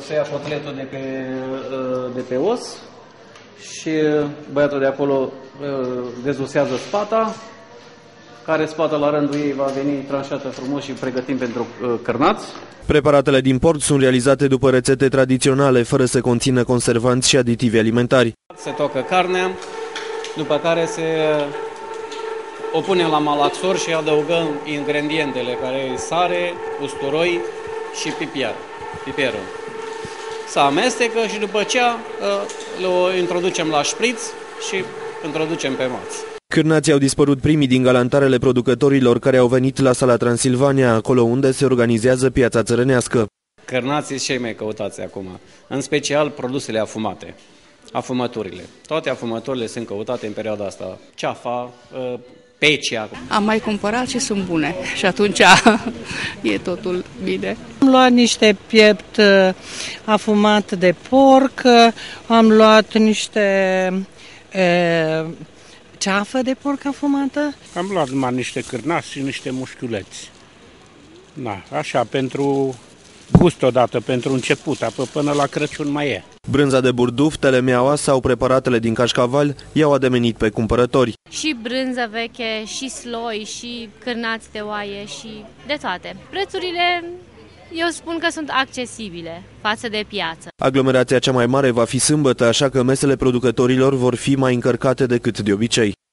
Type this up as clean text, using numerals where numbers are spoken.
Se ia cotletul de pe os și băiatul de acolo dezusează spata, care spata la rândul ei va veni tranșată frumos și pregătim pentru cârnați. Preparatele din port sunt realizate după rețete tradiționale, fără să conțină conservanți și aditivi alimentari. Se tocă carnea, după care o punem la malaxor și adăugăm ingredientele, care e sare, usturoi și piperul. Se amestecă și după aceea le introducem la șpriț și introducem pe maț. Cârnații au dispărut primii din galantarele producătorilor care au venit la Sala Transilvania, acolo unde se organizează piața țărănească. Cârnații sunt cei mai căutați acum, în special produsele afumate, afumăturile. Toate afumăturile sunt căutate în perioada asta, ceafa, pecea. Am mai cumpărat și sunt bune și atunci e totul bine. Am luat niște piept afumat de porc, am luat niște ceafă de porc afumată. Am luat numai niște cârnați și niște mușchiuleți. Da, așa, pentru gust odată, pentru început, apoi până la Crăciun mai e. Brânza de burduf, telemeaua sau preparatele din cașcaval i-au ademenit pe cumpărători. Și brânză veche, și sloi, și cârnați de oaie, și de toate. Prețurile, eu spun că sunt accesibile față de piață. Aglomerația cea mai mare va fi sâmbătă, așa că mesele producătorilor vor fi mai încărcate decât de obicei.